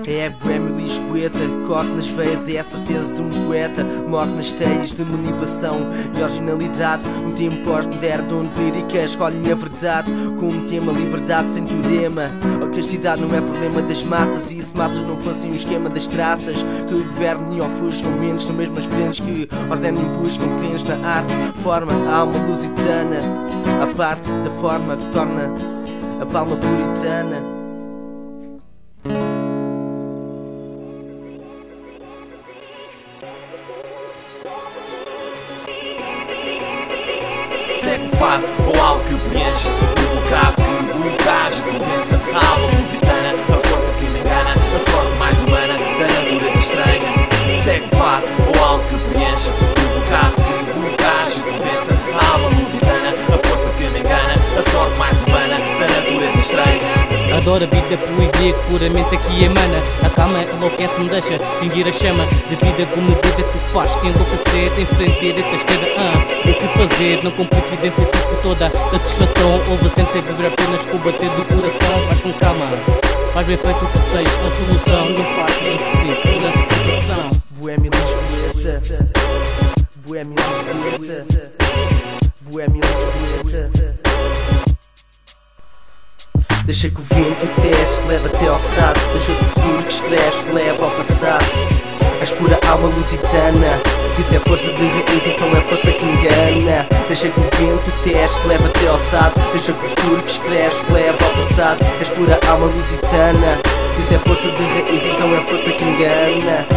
É boêmio lisboeta, corre nas veias, é a certeza de um poeta. Morre nas teias de manipulação e originalidade. Um tempo pós-moderno onde lírica escolhe a verdade. Com um tema liberdade sem teorema. A castidade não é problema das massas. E se massas não fossem o esquema das traças que o governo e ofuscam, menos são mesmo as frentes que ordenam e buscam crentes na arte. Forma a alma lusitana, a parte da forma que torna a palma puritana. Segue o fado ou algo que preenche o bocado que o encaja compensa. A alma lusitana, a força que me engana, a sorte mais humana da natureza estranha. Segue o fado ou algo que preenche o bocado que o encaja compensa. A alma lusitana, a força que me engana, a sorte mais humana da natureza estranha. Adoro a vida, a poesia que puramente aqui emana. A calma enlouquece, me deixa tingir a chama de vida com medida que faz enlouquecer. Em frente, direita, esquerda, o que fazer? Não complico, identifico toda a satisfação. Ouve, sente, vibra apenas com o bater do coração. Faz com calma, faz bem feito o que tens, a solução. Não fazes assim, por antecipação. Boêmio lisboeta, boêmio lisboeta, boêmio lisboeta. Deixa que o vento teste, leva até ao sábado. Deixa que o futuro que escreves te leva ao passado. És pura alma lusitana, isso é força de raiz, então é força que engana. Deixa que o vento teste, leva até ao sábado. Deixa que o futuro que escreves te leva ao passado. És pura alma lusitana, isso é força de raiz, então é força que engana.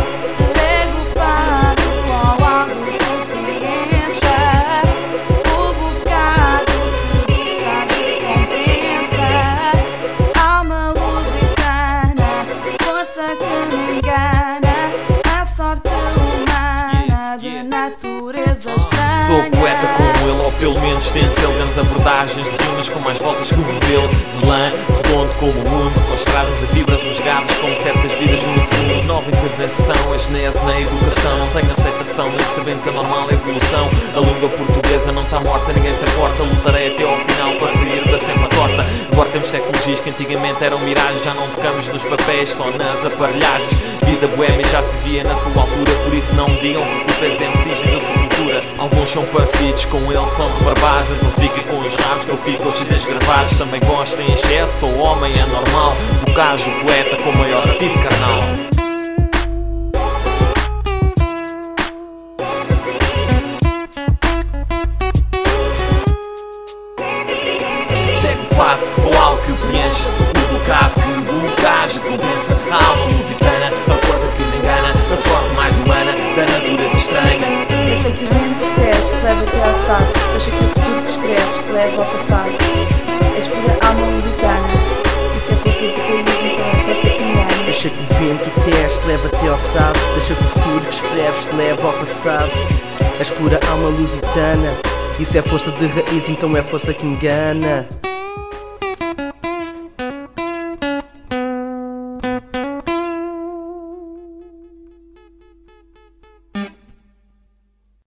Sou poeta como ele, ou pelo menos tento ser. Temos abordagens de rimas com mais voltas que um modelo de lã, redondo como o mundo, com estradas de fibras rasgadas como certas vidas num segundo. Nova intervenção, a genese na educação. Não tenho aceitação, nem sabendo que a normal é evolução. A língua portuguesa não está morta, ninguém se importa. Lutarei até ao final para sair da sempre torta. Agora temos tecnologias que antigamente eram miragens. Já não tocamos nos papéis, só nas aparelhagens. Vida boêmia já se via na sua altura. Por isso não me digam que culpa é dos MCs da sua cultura. Alguns são parecidos com ele, são rebarbados. Então fica com os rabos que eu fico os CDs gravados. Também gosto em excesso, sou homem, é normal. Bocage, o poeta com maior apetite carnal. Segue o fado ou algo que preenche o bocado que o bocage compensa. A alma lusitana, a força que me engana, a sorte mais humana da natureza estranha. Deixa que o vento te teste, te leva até ao sábado. Deixa que o futuro que escreves te leva ao passado. És pura alma lusitana, isso é força de raiz, então é força que engana. Deixa que o vento teste, te leva até ao sábado. Deixa que o futuro que escreves te leva ao passado. És pura alma lusitana, isso é força de raiz, então é força que engana.